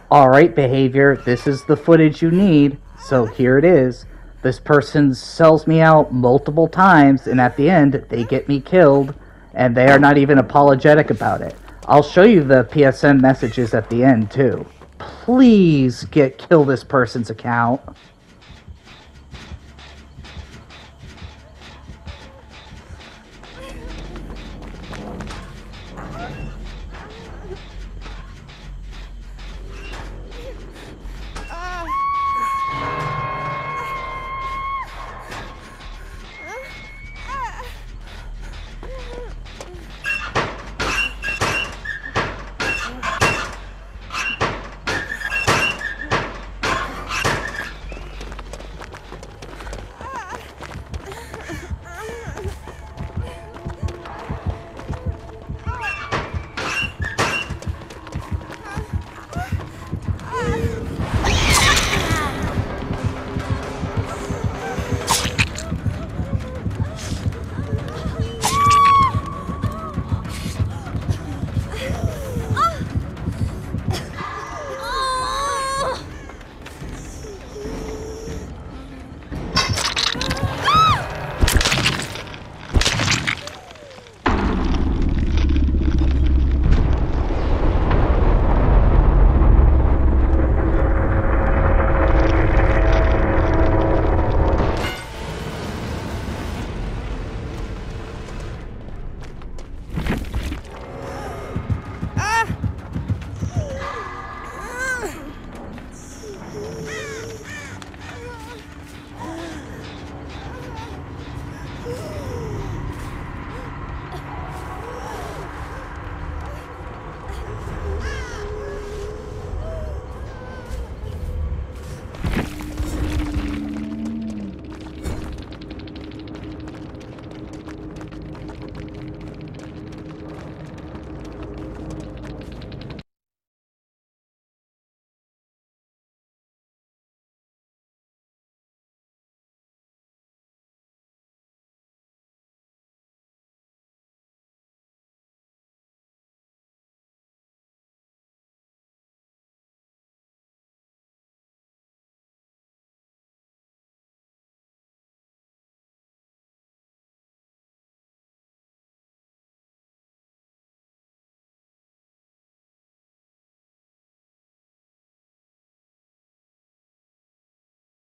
Alright, behavior, this is the footage you need, so here it is. This person sells me out multiple times, and at the end, they get me killed, and they are not even apologetic about it. I'll show you the PSN messages at the end, too. Please kill this person's account.